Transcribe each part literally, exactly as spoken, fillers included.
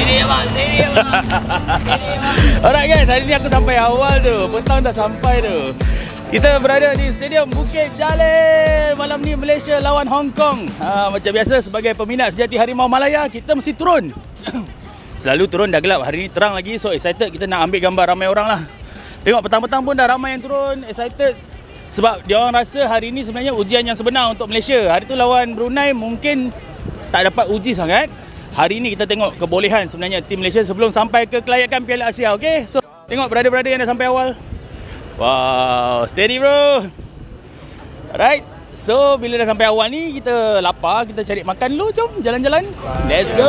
Steady abang, steady abang. Alright guys, hari ni aku sampai awal tu. Petang dah sampai tu. Kita berada di Stadium Bukit Jalil. Malam ni Malaysia lawan Hong Kong. Ha, macam biasa sebagai peminat sejati Harimau Malaya, kita mesti turun. Selalu turun dah gelap. Hari ni terang lagi. So excited kita nak ambil gambar ramai orang lah. Tengok petang-petang pun dah ramai yang turun. Excited. Sebab dia orang rasa hari ni sebenarnya ujian yang sebenar untuk Malaysia. Hari tu lawan Brunei mungkin tak dapat uji sangat. Hari ni kita tengok kebolehan sebenarnya tim Malaysia sebelum sampai ke kelayakan Piala Asia. Okay? So tengok berada-berada yang dah sampai awal. Wow, steady bro. Alright. So bila dah sampai awal ni kita lapar, kita cari makan dulu. Jom jalan-jalan. Let's go.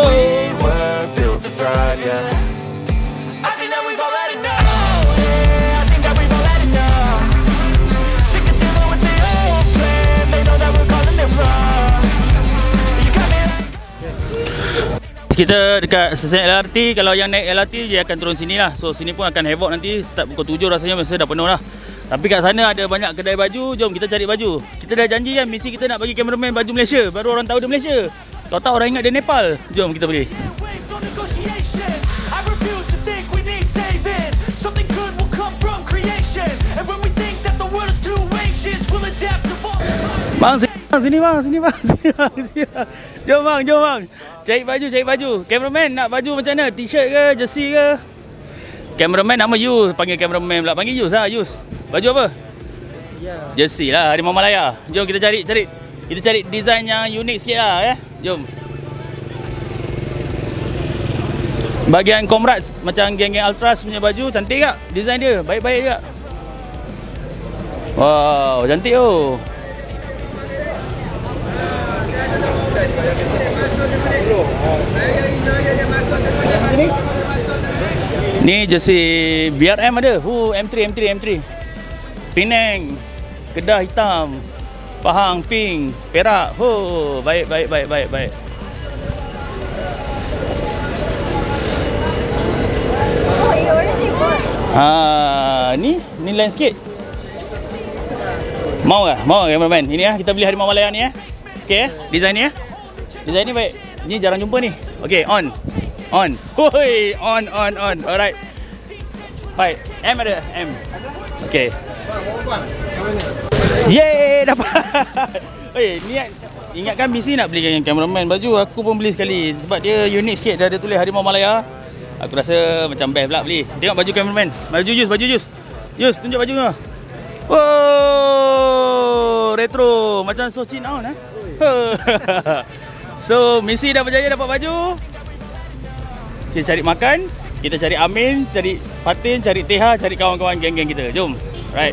Kita dekat stesen L R T. Kalau yang naik L R T dia akan turun sini lah. So sini pun akan havoc nanti. Start pukul tujuh rasanya masa dah penuh lah. Tapi kat sana ada banyak kedai baju. Jom kita cari baju. Kita dah janji kan misi kita nak bagi cameraman baju Malaysia. Baru orang tahu dia Malaysia. Kau tahu orang ingat dia Nepal. Jom kita pergi. Bang, sini bang, sini bang, sini bang, sini bang. Jom bang, jom bang. Cari baju, cari baju. Cameraman nak baju macam mana? T-shirt ke, jersey ke? Cameraman nama Yus, panggil cameraman pula. Panggil Yus lah, Yus. Baju apa? Jersey lah, Harimau Malaya. Jom kita cari, cari. Kita cari design yang unik sikit lah ya. Jom. Bahagian Comrades, macam geng-geng Ultras punya baju, cantik tak? Design dia, baik-baik juga. Wow, cantik tu. Ni jersey B R M ada. Hu M three M three M three. Penang, Kedah hitam, Pahang pink, Perak. Hu baik baik baik baik baik. Oh, you already bought. Ha, ni ni lain sikit. Mau ke? Mau ke cameraman? Ini ya, kita beli Harimau Malaya ni ya. Okey ya, design ni ya. Design ni baik. Ni jarang jumpa ni. Okey, on. On. Hoi, on on on. Alright. Baik. M ada? M. Okey. Yeay, dapat. Oi, niat ingatkan misi nak beli yang cameraman baju, aku pun beli sekali sebab dia unik sikit, dah ada tulis Harimau Malaya. Aku rasa macam best pula beli. Tengok baju cameraman. Baju Yus, baju Yus. Yus, tunjuk baju kau. Oh, retro macam So Chin On eh. So, misi dah berjaya dapat baju. Kita cari makan, kita cari Amin, cari Fatin, cari Teha, cari kawan-kawan geng-geng kita. Jom. Right.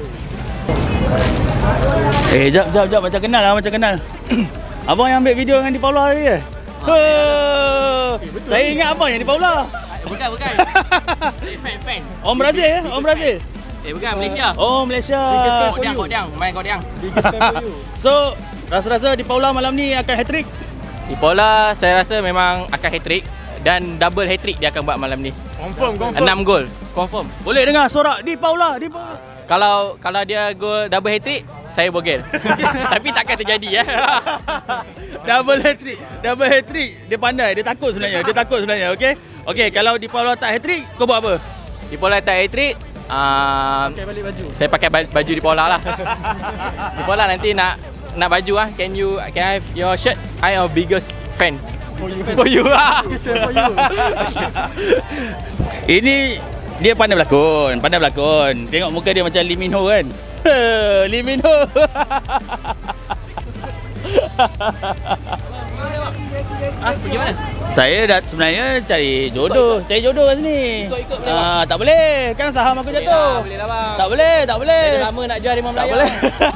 Eh, jap, jap, jap. Macam kenal lah, macam kenal. Abang yang ambil video dengan di Paula tadi ke? Oh, saya ingat abang yang di Paula. Bukan, bukan. Fan, fan. Om Brazil ya? Om Brazil? Eh, bukan. Malaysia. Oh, Malaysia. Kodiang, kodiang. Main kodiang. So, rasa-rasa di Paula malam ni akan hat-trick? Di Paula saya rasa memang akan hat-trick dan double hat-trick dia akan buat malam ni. Confirm, confirm. enam gol, confirm. Boleh dengar sorak di Paula, di Paula. Kalau kalau dia gol double hat-trick, saya bogel. Tapi takkan terjadi ya. Double hat-trick, double hat-trick. Dia pandai, dia takut sebenarnya. Dia takut sebenarnya, okey? Okey, kalau di Paula tak hat-trick, kau buat apa? Di Paula tak hat-trick, uh, pakai balik baju. Saya pakai baju di Paula lah. Di Paula nanti nak nak baju ah. Can you can I have your shirt? I am biggest fan. For you. For you lah. Ini dia pandai berlakon, pandai berlakon. Tengok muka dia macam Lee Min Ho kan? Lee Min Ho. Ah, pergi mana? Saya dah sebenarnya cari jodoh, cari jodoh kat sini. Ikut-ikut boleh, Ah, tak boleh. Kan saham aku Boleh jatuh. lah, boleh lah bang. Tak boleh, tak boleh. Saya dah lama nak jual Harimau Tak Malaya. boleh.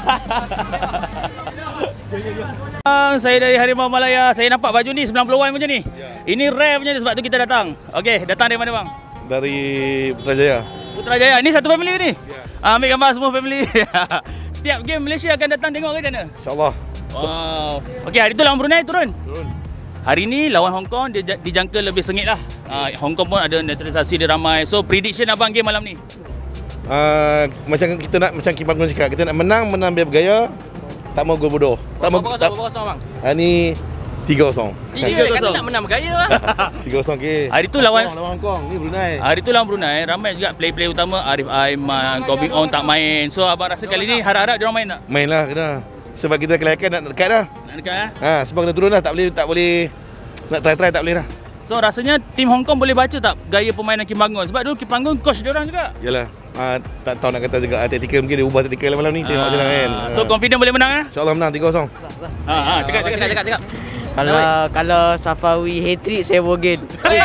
Bang, saya dari Harimau Malaya. Saya nampak baju ni sembilan puluh wan macam ni. Ini rare punya sebab tu kita datang. Okey, datang dari mana bang? Dari Putrajaya. Putrajaya. Ni satu family ni? Ya. Ambil gambar semua family. Setiap game Malaysia akan datang tengok ke macam mana? InsyaAllah. Wow. Okey, hari tu lawan Brunei turun. Turun. Hari ni lawan Hong Kong dia dijangka lebih sengit lah. Uh, Hong Kong pun ada naturalisasi dia ramai. So prediction abang game malam ni? Uh, macam kita nak, macam Kim Pang cakap, kita nak menang, menang biar bergaya. Tak mau gol bodoh. Tak mau Berapa tak. kosong, berapa kosong bang? Uh, ni tiga kosong. Tiga kata nak menang bergaya lah. tiga kosong ke. Hari tu lawan Lawan Hong Kong. Ni Brunei. Hari tu lawan Brunei, ramai juga player-player utama. Arif Aiman, Koh Bing Ong tak main. So abang rasa kali ni harap-harap dia orang main tak? Main lah kena. Sebab kita kelayakan nak dekat dah. Nak dekat eh? Ha, sebab kena turun dah. Tak boleh, tak boleh. Nak try-try tak boleh dah. So rasanya tim Hong Kong boleh baca tak gaya permainan Kim Panggon? Sebab dulu Kim Panggon coach dia orang juga. Yalah. Ha, tak tahu nak kata juga taktikal, mungkin dia ubah taktikal malam ni. Tengok macam mana kan. So confident boleh menang eh? InsyaAllah menang tiga kosong. Ha ha, cakap cakap Cakap, cakap, cakap. Kalau kalau Safawi hat-trick saya Bogen.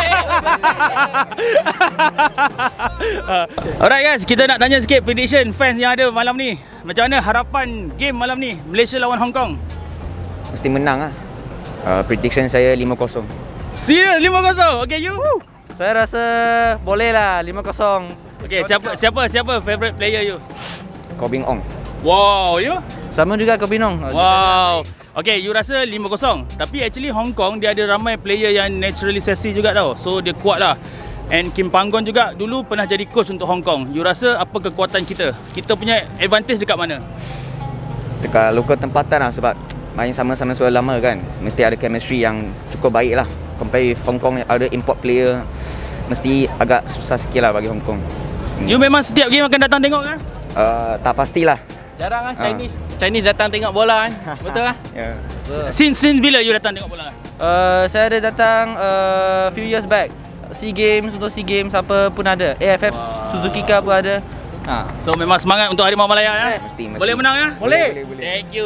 Alright guys, kita nak tanya sikit prediction fans yang ada malam ni. Macam mana harapan game malam ni Malaysia lawan Hong Kong? Mesti menang ah. Uh, prediction saya lima kosong. Serius lima kosong. Okay, you? Saya rasa boleh lah lima kosong. Okay, siapa siapa siapa favorite player you? Koh Bing Ong. Wow, you? Sama juga Koh Bing Ong. Wow. Okay, you rasa lima kosong. Tapi actually Hong Kong dia ada ramai player yang naturalisasi juga tau. So dia kuat lah. And Kim Panggon juga dulu pernah jadi coach untuk Hong Kong. You rasa apa kekuatan kita? Kita punya advantage dekat mana? Dekat lokal tempatan lah sebab main sama-sama sudah lama kan. Mesti ada chemistry yang cukup baik lah. Compare with Hong Kong yang ada import player, mesti agak susah sikit lah bagi Hong Kong. You memang setiap game akan datang tengok kan? Uh, tak pastilah. Jarang lah Chinese. Chinese datang tengok bola kan. Betul lah. Yeah. Since, since bila you datang tengok bola? Uh, saya ada datang uh, few years back. SEA Games, untuk SEA Games apa pun ada. A F F, wow. Suzuki Cup pun ada. Ha. So memang semangat untuk Harimau Malaya ya? Mesti, mesti. Boleh menang ya? Boleh, boleh, boleh. Thank you.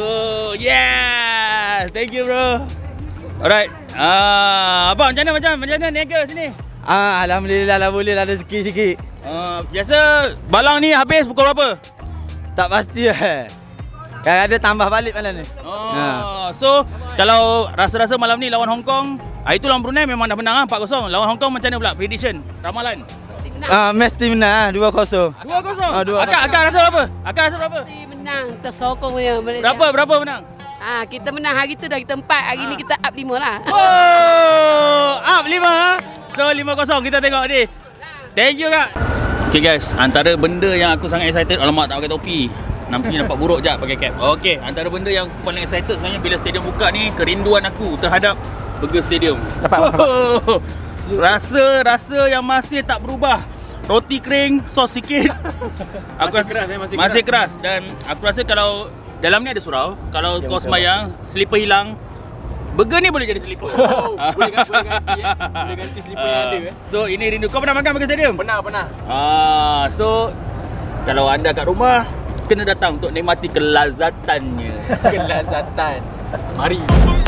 Yes. Thank you bro. Alright. Ah, abang macam mana macam macam mana niaga sini? Ah, alhamdulillah lah boleh lah rezeki sikit. Uh, biasa balang ni habis pukul berapa? Tak pasti eh. Kan ada tambah balik malam ni. Oh. Ha. So kalau rasa-rasa malam ni lawan Hong Kong, hari tu lawan Brunei memang dah menang ah empat kosong. Lawan Hong Kong macam mana pula prediction? Ramalan. Ah, mesti menang ah dua kosong. dua kosong. Ah, dua akak akak rasa berapa? Akak rasa berapa? Mesti menang, tersokong punya Malaysia. Berapa berapa menang? Ah, kita menang hari tu dah kita empat, hari Ah. ni kita up lima lah. Oh, up lima. So lima kosong kita tengok ni. Thank you kak. Okay guys, antara benda yang aku sangat excited, alamak tak pakai topi. Nampi nampak buruk jap pakai cap. Okay, antara benda yang aku paling excited sebenarnya bila stadium buka ni, kerinduan aku terhadap Burger Stadium. Dapat, oh, rasa-rasa yang masih tak berubah. Roti kering, sos sikit. Aku Masih rasa, keras, eh, masih masih keras. Dan aku rasa kalau dalam ni ada surau, kalau kau sembayang, slipper hilang, burger ni boleh jadi slipper. Oh, boleh ganti, boleh ganti eh. Boleh ganti slipper yang ada eh. So ini rindu. Kau pernah makan Burger Stadium? Pernah, pernah. Ah, so kalau anda kat rumah kena datang untuk nikmati kelazatannya. Kelazatan. Mari.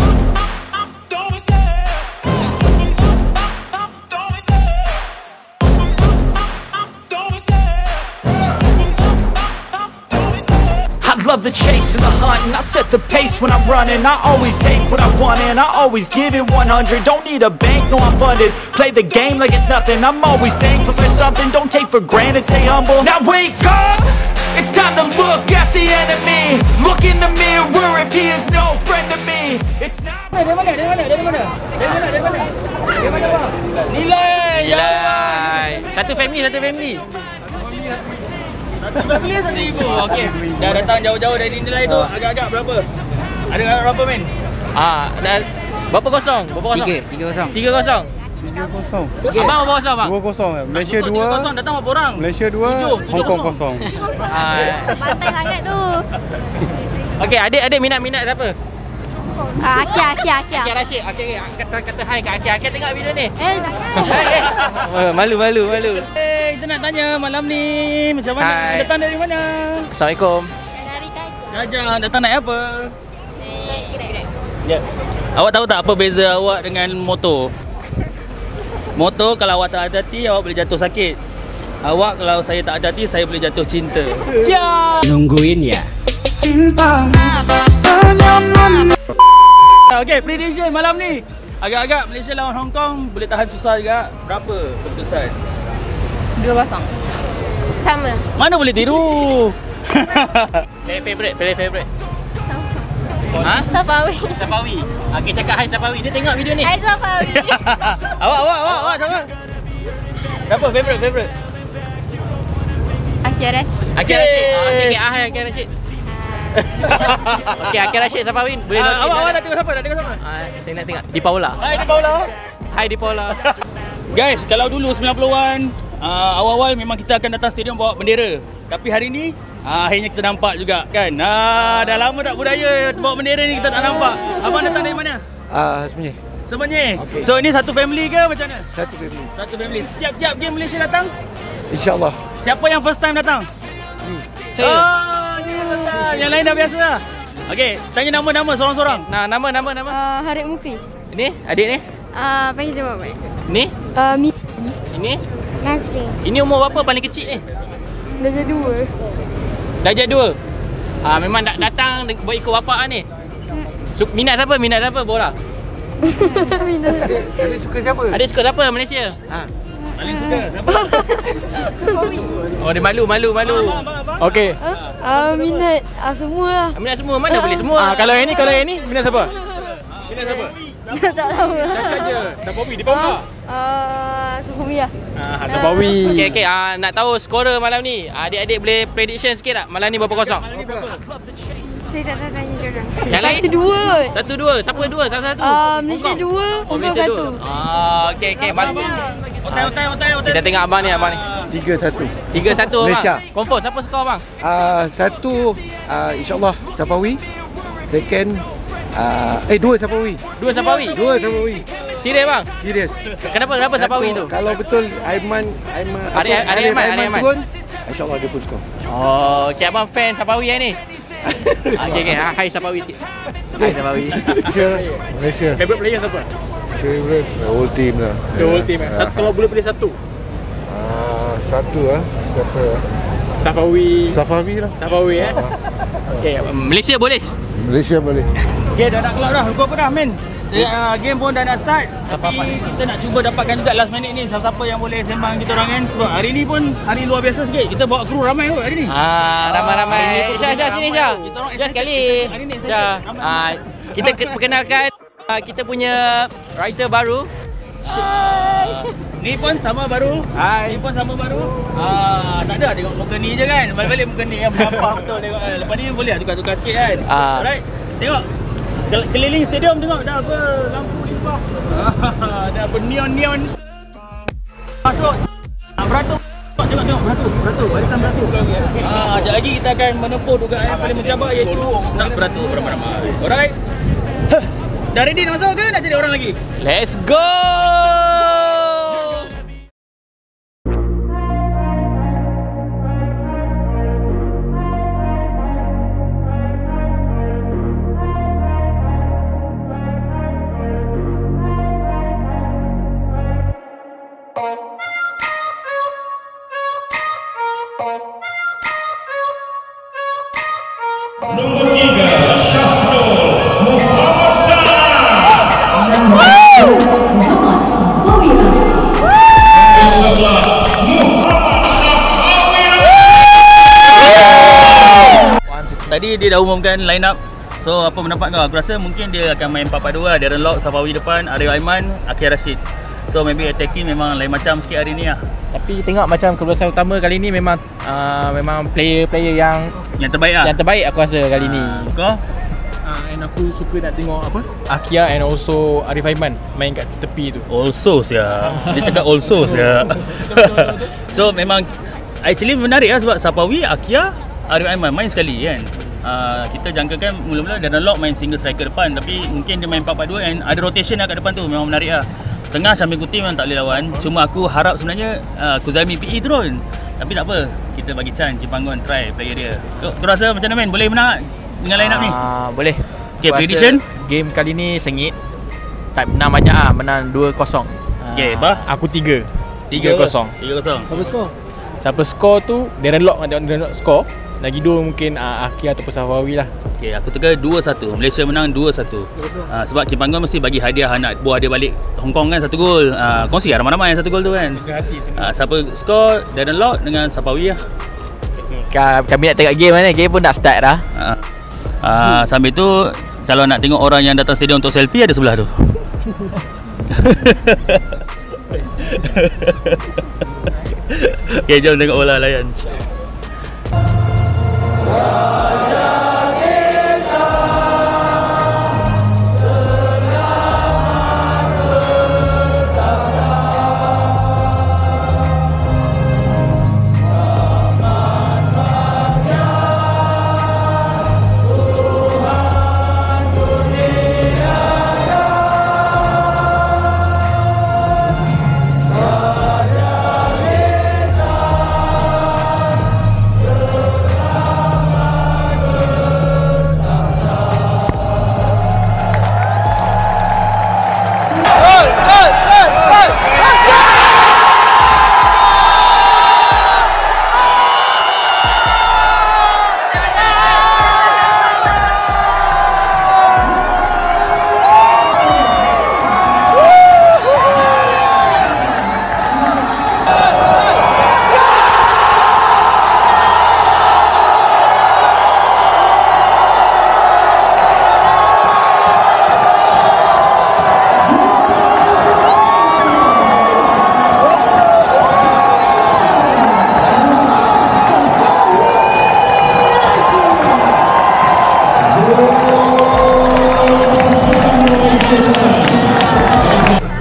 I love the chase and the hunt, and I set the pace when I'm running. I always take what I want and I always give it one hundred. Don't need a bank, no I'm funded. Play the game like it's nothing. I'm always thankful for something. Don't take for granted, stay humble. Now wake up, it's time to look at the enemy. Look in the mirror if he is no friend to me. It's not. Dari mana? Dari mana? Dari mana? Dari mana? Dari mana? Dari mana bang? Nilai. Nilai. Satu family, satu family. Satu family satu ibu. Okey. Dah datang jauh-jauh dari nilai tu. Agak-agak berapa? Ada berapa men? Ah, dah berapa kosong? Berapa kosong? Tiga, tiga kosong. Tiga kosong. tiga kosong. Abang berapa kosong bang? dua kosong. Malaysia Untuk tiga dua. kosong datang berapa orang? Malaysia dua, Tujuh, tujuh Hong Kong kosong. kosong. Ah, Pantai sangat tu. okey, adik-adik minat-minat siapa? Ah, Akia, Akia, Akia. Akia Rashid. Okey, kata kata hai kat Akia. Akia tengok video ni. Eh, Hai. Oh, malu malu malu. Eh, kita nak tanya malam ni macam mana? Hai. Datang dari mana? Assalamualaikum. dari kayu. Jajah, datang naik apa? Eh, Ya. Awak tahu tak apa beza awak dengan motor? Motor kalau awak tak hati-hati, awak boleh jatuh sakit. Awak kalau saya tak hati-hati, saya boleh jatuh cinta. Ciao. Nungguin ya. Okey, prediction malam ni. Agak-agak Malaysia lawan Hong Kong boleh tahan susah juga. Berapa keputusan? dua kosong. Sama. Mana boleh tiru? Player favorite, player favorite. Ha? Safawi. Safawi. Okey, cakap hai Safawi. Dia tengok video ni. Hai Safawi. awak, awak, awak, awak siapa? Siapa favorite, favorite? Akia Rashid. Akia Rashid. Ah, okey, okey, hai Akia Rashid. Okey, Akira Rashid Safawi boleh Ah, note. awak awak nak tengok siapa? Nak tengok siapa? Ah, saya nak tengok Di Paula. Hai, di Paula. Hai Di Paula. Guys, kalau dulu sembilan puluhan uh, awal-awal memang kita akan datang stadium bawa bendera. Tapi hari ni uh, akhirnya kita nampak juga kan. Ah, dah lama tak budaya bawa bendera ni kita tak nampak. Abang datang dari mana? Ah, sebenarnya Sebenarnya. Okay. So ini satu family ke macam mana? satu family. Satu family. Setiap-tiap game Malaysia datang? InsyaAllah. Siapa yang first time datang? Saya. Oh, ni first time. Yang lain dah biasa lah. Okey, tanya nama-nama seorang-seorang. Nah, nama nama nama. Uh, Harip Mukris. Ni adik ni. Uh, panggil jawab baik. Ni. Uh, Mi. Ini. Nazri. Ini umur berapa paling kecil ni? Dah jadi dua. Darjah dua. Ah, memang dak datang buat ikut bapak ni. So, minat siapa? Minat siapa bola? Adik suka siapa? Adik suka siapa Malaysia? Ha. Paling suka siapa? Oh, dia malu malu malu. Okey. Uh, minat uh, semua lah. Minat semua mana boleh semua. Ah, kalau yang ni, kalau yang ni minat siapa? Minat siapa? tak tahu lah. Cakap je. Safawi di bawah. Uh, Suhumi lah. Ah, Safawi. Okey okey, ah, nak tahu skor malam ni. Adik-adik boleh prediction sikit tak? Malam ni berapa kosong? Saya tak tahu tanya dia orang. Yang lain? Satu dua. Satu dua. Siapa dua? Satu-satu. Uh, Malaysia Hong Kong. dua, Oh, Hong Kong Malaysia satu. dua. Ah, okey okey. Balik. Otai, otai, otai, otai. Kita tengok abang ni, abang ni. Tiga satu. Tiga satu abang. Malaysia. Confirm siapa skor abang? Ah, satu ah, InsyaAllah Safawi. Second ah, Eh dua Safawi. Dua Safawi. Dua Safawi. Serius bang? Serius. Kenapa kenapa Safawi tu? Kalau betul Aiman Aiman Ari- apa, Ari Aiman, Ari Aiman. turun, InsyaAllah dia pun skor. Oh, okey abang fan Safawi yang ni. Okey okey, hai Safawi sikit. Hai Safawi. Malaysia. Malaysia. Favorite player siapa? Favorite the whole team lah. The whole team. eh. Satu, kalau boleh pilih satu. Ah, satu ah. Siapa? Safawi. Safawi lah. Safawi eh. Okey, Malaysia boleh. Malaysia boleh. Okey, dah nak keluar dah. Hukum apa dah, men? Uh, game pun dah nak start. Tapi kita nak cuba dapatkan juga last minute ni siapa-siapa yang boleh sembang kita orang kan. Sebab hari ni pun hari luar biasa sikit. Kita bawa kru ramai kot hari ni. Ah, ramai-ramai. Syah, Syah sini Syah. Kita orang Syah sekali. Hari ni excited. Syah. Ramai. Ah, kita ke- perkenalkan ah, kita punya writer baru. Ah, ni pun sama baru. Hai. Ni pun sama baru. Ah, tak ada tengok muka ni je kan. Balik-balik muka ni yang nampak betul tengok. Eh, lepas ni boleh lah tukar-tukar sikit kan. Ah. Alright. Tengok. Kel- Keliling stadium tengok dah apa lampu limbah. Dah berneon-neon. Masuk. Ah, beratur. Tengok tengok beratur. Beratur. Barisan beratur. Ah, sekejap lagi kita akan menempuh dugaan yang paling mencabar iaitu nak beratur beramai-ramai. Alright. Huh. Dah ready nak masuk ke nak cari orang lagi? Let's go. Nombor tiga, Syahrul Muhammad Salah. Muhammad Safawi Rasi. Sebelah Muhammad Safawi Tadi dia dah umumkan line up. So apa pendapat kau? Aku rasa mungkin dia akan main empat empat dua lah. Darren Lock, Safawi depan, Arif Aiman, Akira Rashid. So maybe attacking memang lain macam sikit hari ni lah. Tapi tengok macam keputusan utama kali ni memang uh, memang player-player yang Yang terbaik lah. yang terbaik aku rasa kali ni. Kau? Ah, and aku suka nak tengok apa? Akia and also Arif Aiman main kat tepi tu. Also sia. Dia cakap also sia. So memang actually menarik lah sebab Safawi, Akia, Arif Aiman main sekali kan. Uh, kita jangkakan mula-mula Darren Lock main single striker depan, tapi mungkin dia main empat empat dua and ada rotation lah kat depan tu. Memang menarik lah. Tengah Syamil Kuti memang tak boleh lawan. Cuma aku harap sebenarnya uh, Kuzami P E turun. Tapi tak apa, kita bagi chance Kipanggon try player dia. Kau, kau rasa macam mana, men? Boleh menang dengan line up ni? Ah, boleh. Okay, Aku rasa prediction? Game kali ni sengit. Tak menang banyak ah, menang dua kosong. Okay, apa? Aku tiga. Tiga kosong. tiga kosong. Siapa skor? Siapa skor tu Darren Lock, nak tengok Darren Lock skor. Lagi dua mungkin uh, Akia ataupun Safawi lah. Okay, aku tukar dua satu. Malaysia menang dua satu. Uh, sebab Kim Panggon mesti bagi hadiah anak buah dia balik Hong Kong kan satu gol. Uh, kongsi lah ramai-ramai satu gol tu kan. Uh, siapa skor Darren Lock dengan Safawi lah. Kami nak tengok game mana? Game pun dah start dah. Uh, uh, sambil tu kalau nak tengok orang yang datang stadium untuk selfie ada sebelah tu. Okay, jom tengok bola layan. Raja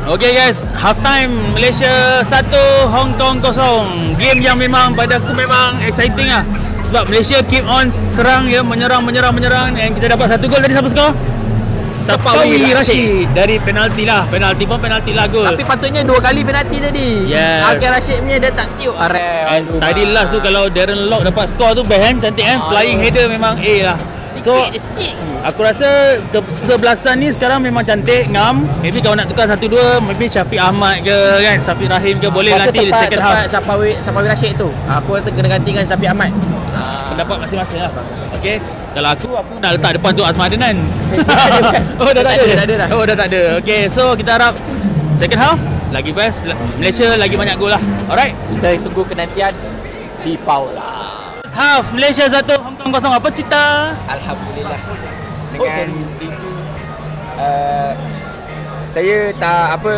Okay guys, half time Malaysia satu, Hong Kong kosong. Game yang memang pada aku memang exciting lah. Sebab Malaysia keep on terang ya, menyerang, menyerang, menyerang. Dan kita dapat satu gol. Tadi siapa skor? Sapawi Rashid dari penalti lah. Penalti pun penalti lah gol. Tapi patutnya dua kali penalti tadi. Yes. Alkan Rashid punya dia tak tiup areh. And tadi last tu kalau Darren Lock dapat skor tu best kan, cantik kan. Flying header memang A lah. So aku rasa kesebelasan ni sekarang memang cantik, ngam. Maybe kalau nak tukar satu dua, maybe Syafiq Ahmad ke kan, Syafiq Rahim ke boleh Masa nanti tepat, second tepat half. Sapawi Sapawi Rashid tu. Aku kata kena ganti dengan Syafiq Ahmad. Pendapat masing-masing lah. Okay. Kalau aku, aku nak letak depan tu Azman Adenan. Oh dah tak ada. Dah ada dah. Oh dah tak ada. Okay, so kita harap second half lagi best. Malaysia lagi banyak gol lah. Alright. Kita tunggu kenantian di Paula. Half Malaysia satu, Hong Kong kosong. Apa cerita? Alhamdulillah. Dengan uh, saya tak apa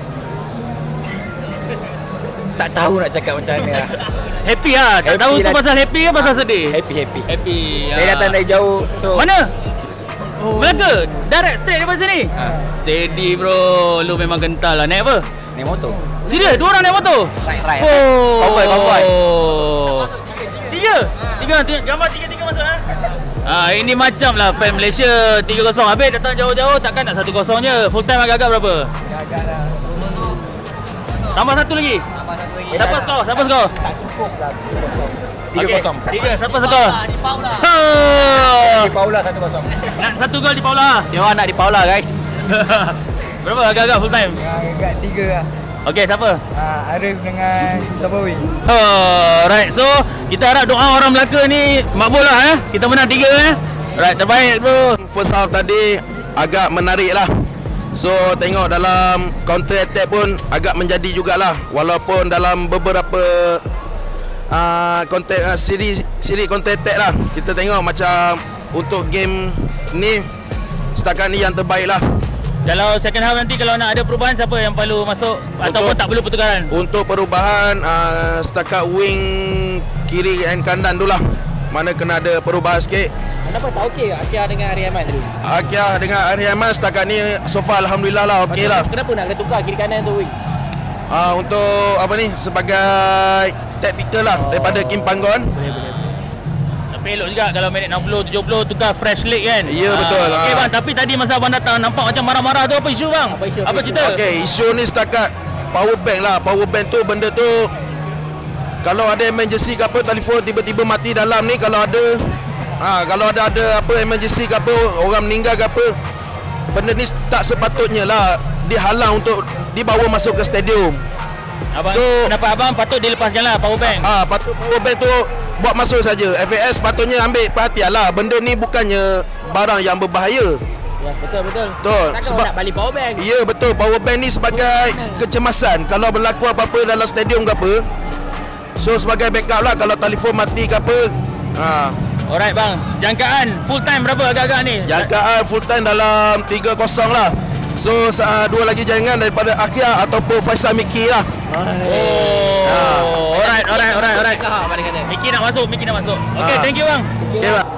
tak tahu nak cakap macam mana lah. Happy lah. Tak Happy tahu tu lah. pasal happy ke pasal sedih? Happy happy. Happy. Saya datang dari jauh. So Mana? Oh. Melaka? Direct straight daripada sini? Ha. Steady bro. Lu memang gental lah. Naik apa? Naik motor. Serius? Dua orang naik motor? Right, right. Oh. Convoy, convoy. Tiga? Tiga? Tiga? Gambar tiga-tiga masuk ha? Ah, ini macam lah fan Malaysia tiga kosong. Habis datang jauh-jauh takkan nak satu kosong je. Full time agak-agak berapa? Agak-agak dah. Tambah satu lagi? Tambah satu lagi. Siapa skor? Siapa skor? Tak cukup lah tiga kosong. tiga kosong. Tiga. Siapa skor? Di Paula. Ha. Di Paula satu kosong. Nak satu gol di Paula. Dia orang nak di Paula guys. Berapa agak-agak full time? Agak tiga lah. Okey, siapa? Uh, Arif dengan Sabawi. Oh, right. So, kita harap doa orang Melaka ni makbul lah eh. Kita menang tiga eh. Right, terbaik bro. First half tadi agak menarik lah. So tengok dalam counter attack pun agak menjadi jugalah. Walaupun dalam beberapa uh, counter uh, siri siri counter attack lah, kita tengok macam untuk game ni setakat ni yang terbaik lah. Kalau second half nanti kalau nak ada perubahan, siapa yang perlu masuk ataupun tak perlu pertukaran? Untuk perubahan uh, setakat wing kiri dan kanan tu lah, mana kena ada perubahan sikit. Kenapa tak okey Akia dengan Ari Ahmad dulu? Akia dengan Ari Ahmad setakat ni so far alhamdulillah lah okey lah. Kenapa nak kena tukar kiri kanan tu wing? Uh, untuk apa ni, sebagai tactical lah oh. daripada Kim Panggon. Boleh boleh. Tapi elok juga kalau minit enam puluh tujuh puluh tukar fresh leg kan. Ya, betul. Okey Ha. bang, tapi tadi masa abang datang nampak macam marah-marah tu, apa isu bang? Apa isu? Apa cerita? Okey, isu ni setakat power bank lah. Power bank tu benda tu kalau ada emergency ke apa, telefon tiba-tiba mati dalam ni, kalau ada ha, kalau ada ada apa emergency ke apa, orang meninggal ke apa, benda ni tak sepatutnya lah dihalang untuk dibawa masuk ke stadium. Abang, so, pendapat abang patut dilepaskan lah power bank. Ah, patut power bank tu buat masuk saja. F A S patutnya ambil perhatian lah. Benda ni bukannya barang yang berbahaya. Ya, betul betul. Betul. Takkan Sebab nak balik power bank. Ya, betul. Power bank ni sebagai kecemasan. Kalau berlaku apa-apa dalam stadium ke apa, so sebagai backup lah kalau telefon mati ke apa. Ha. Alright bang, jangkaan full time berapa agak-agak ni? Jangkaan full time dalam tiga kosong lah. So uh, dua lagi jaringan daripada Akia ataupun Faisal Miki lah. Oh, ha. alright, alright, alright, alright. Miki nak masuk, Miki nak masuk. Okay, Ha. thank you bang. Okay bang.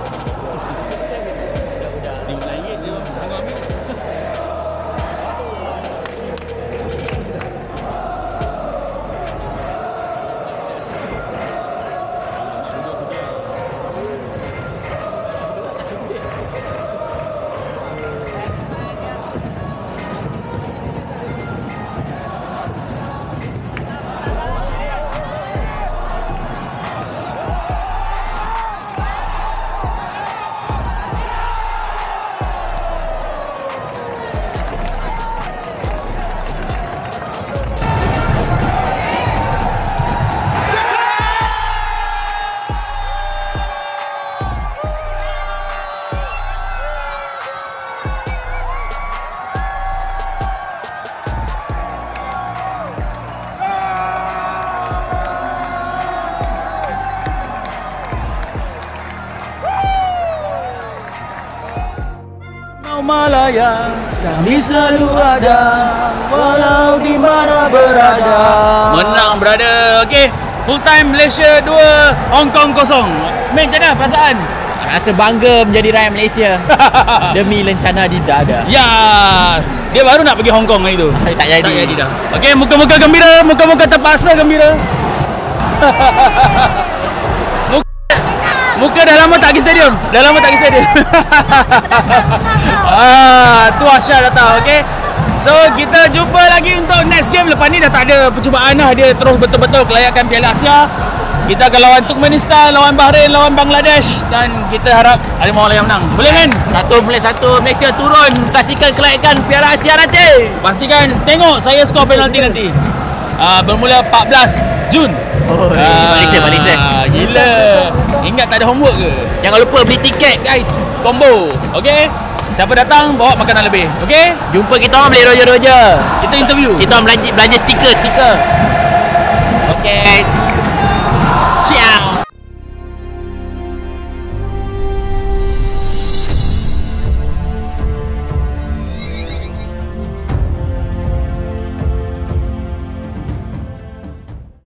Malaya, kami selalu ada, walau di mana berada. Menang brother. Okey, full time Malaysia dua, Hong Kong kosong. Main macam mana perasaan? Rasa bangga menjadi rakyat Malaysia demi lencana di dada. Ya, dia baru nak pergi Hong Kong hari tu. Tak jadi. Tak jadi dah. Okey, muka-muka gembira, muka-muka terpaksa gembira. muka, muka dah lama tak pergi stadium. Dah lama tak pergi stadium. ah, tu Asha datang, okey. So, kita jumpa lagi untuk next game. Lepas ni dah tak ada percubaan dah. Dia terus betul-betul kelayakan Piala Asia. Kita akan lawan Turkmenistan, lawan Bahrain, lawan Bangladesh. Dan kita harap ada orang yang menang. Boleh kan? Satu boleh satu. Malaysia turun. Saksikan kelayakan Piala Asia nanti. Pastikan tengok saya skor penalti nanti. Uh, bermula empat belas Jun. Oh, uh, Malaysia, Malaysia. Gila. Ingat tak ada homework ke? Jangan lupa beli tiket guys. Combo. Okay? Siapa datang bawa makanan lebih. Okay? Jumpa kita orang beli roja-roja. Kita interview. Kita orang belanja, belanja stiker, stiker. Okay.